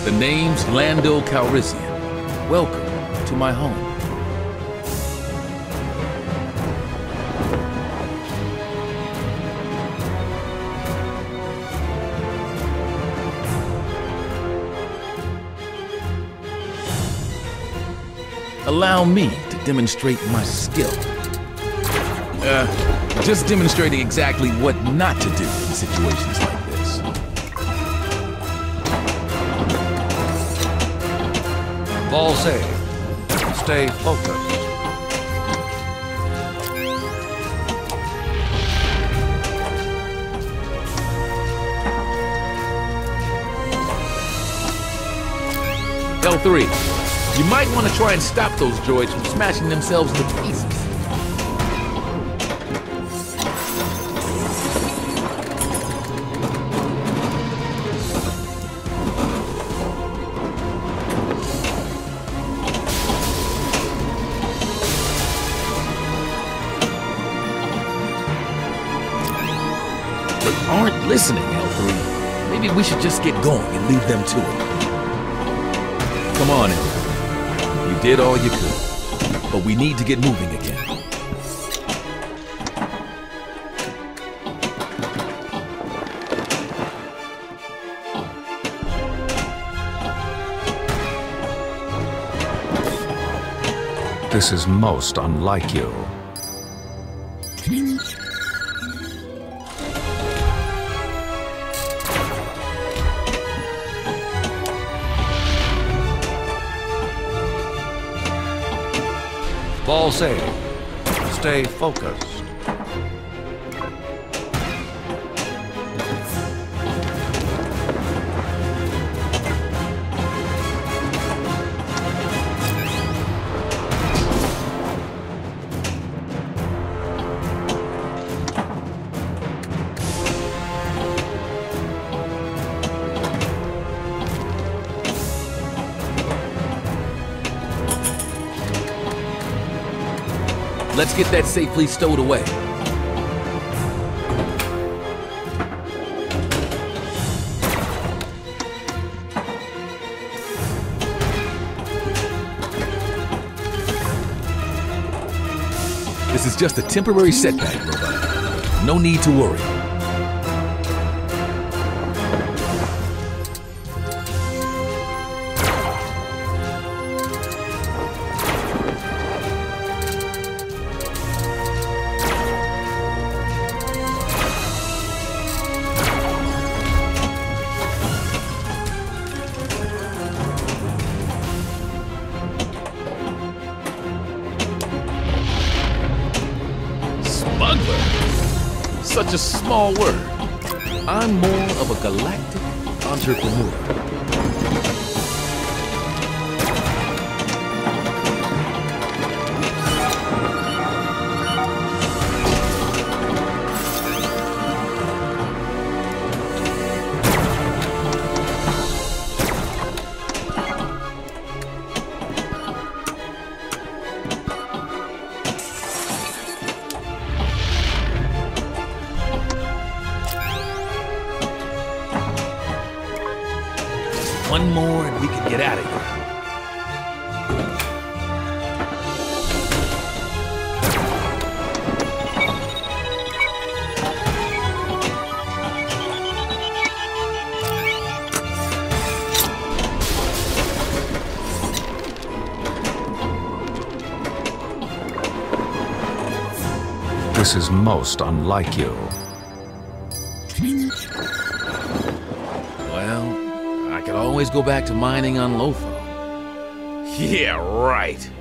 The name's Lando Calrissian. Welcome to my home. Allow me to demonstrate my skill. Just demonstrating exactly what not to do in situations like this. Ball save. Stay focused. L3, you might want to try and stop those droids from smashing themselves to pieces. They aren't listening, L3. Maybe we should just get going and leave them to it. Come on, L3. You did all you could, but we need to get moving again. This is most unlike you. Ball save. Stay focused. Let's get that safely stowed away. This is just a temporary setback, Robot. No need to worry. Such a small word. I'm more of a galactic entrepreneur. One more and we can get out of here. This is most unlike you. Well, I could always go back to mining on Lothal. Yeah, right.